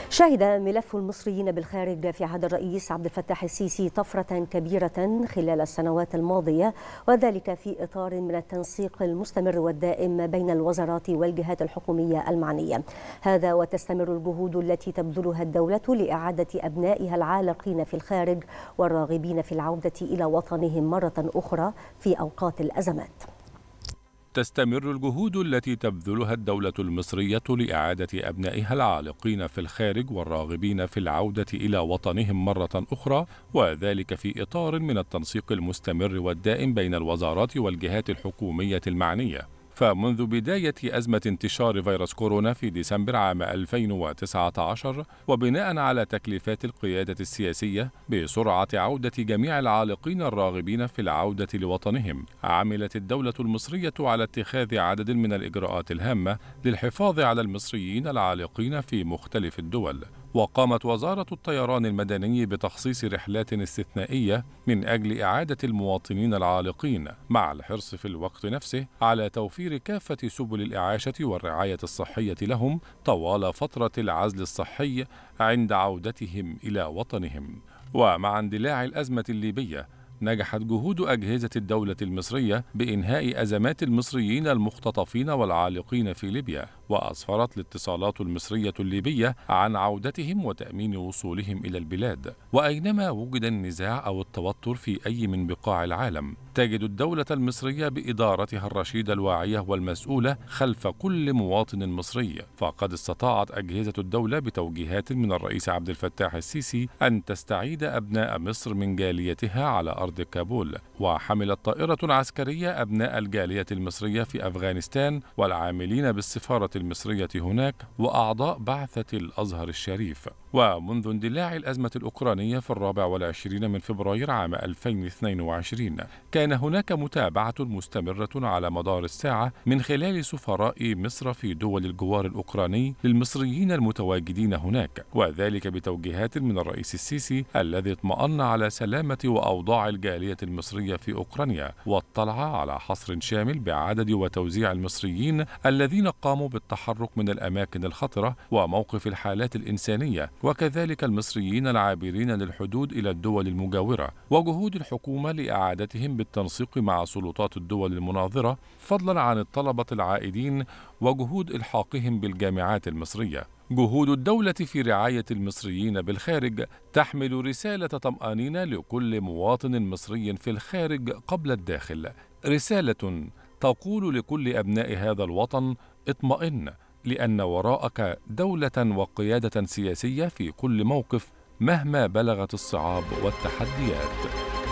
شهد ملف المصريين بالخارج في عهد الرئيس عبد الفتاح السيسي طفرة كبيرة خلال السنوات الماضية، وذلك في إطار من التنسيق المستمر والدائم بين الوزارات والجهات الحكومية المعنية. هذا وتستمر الجهود التي تبذلها الدولة لإعادة أبنائها العالقين في الخارج والراغبين في العودة إلى وطنهم مرة أخرى في أوقات الأزمات. تستمر الجهود التي تبذلها الدولة المصرية لإعادة أبنائها العالقين في الخارج والراغبين في العودة إلى وطنهم مرة أخرى، وذلك في إطار من التنسيق المستمر والدائم بين الوزارات والجهات الحكومية المعنية. فمنذ بداية أزمة انتشار فيروس كورونا في ديسمبر عام 2019 وبناء على تكليفات القيادة السياسية بسرعة عودة جميع العالقين الراغبين في العودة لوطنهم، عملت الدولة المصرية على اتخاذ عدد من الإجراءات الهامة للحفاظ على المصريين العالقين في مختلف الدول. وقامت وزارة الطيران المدني بتخصيص رحلات استثنائية من أجل إعادة المواطنين العالقين، مع الحرص في الوقت نفسه على توفير كافة سبل الإعاشة والرعاية الصحية لهم طوال فترة العزل الصحي عند عودتهم إلى وطنهم. ومع اندلاع الأزمة الليبية، نجحت جهود أجهزة الدولة المصرية بإنهاء أزمات المصريين المختطفين والعالقين في ليبيا، وأسفرت الاتصالات المصرية الليبية عن عودتهم وتأمين وصولهم إلى البلاد. وأينما وجد النزاع أو التوتر في أي من بقاع العالم، تجد الدولة المصرية بإدارتها الرشيدة الواعية والمسؤولة خلف كل مواطن مصري. فقد استطاعت أجهزة الدولة بتوجيهات من الرئيس عبد الفتاح السيسي أن تستعيد أبناء مصر من جاليتها على أرض كابول، وحملت طائرة عسكرية أبناء الجالية المصرية في أفغانستان والعاملين بالسفارة المصرية هناك وأعضاء بعثة الأزهر الشريف. ومنذ اندلاع الأزمة الأوكرانية في 24 من فبراير عام 2022 كان هناك متابعة مستمرة على مدار الساعة من خلال سفراء مصر في دول الجوار الأوكراني للمصريين المتواجدين هناك، وذلك بتوجيهات من الرئيس السيسي الذي اطمأن على سلامة وأوضاع الجالية المصرية في أوكرانيا، واطلع على حصر شامل بعدد وتوزيع المصريين الذين قاموا بالتحرك من الأماكن الخطرة وموقف الحالات الإنسانية، وكذلك المصريين العابرين للحدود إلى الدول المجاورة، وجهود الحكومة لإعادتهم بالتنسيق مع سلطات الدول المناظرة، فضلا عن الطلبة العائدين وجهود إلحاقهم بالجامعات المصرية. جهود الدولة في رعاية المصريين بالخارج تحمل رسالة طمأنينة لكل مواطن مصري في الخارج قبل الداخل، رسالة تقول لكل أبناء هذا الوطن: اطمئن، لأن وراءك دولة وقيادة سياسية في كل موقف مهما بلغت الصعاب والتحديات.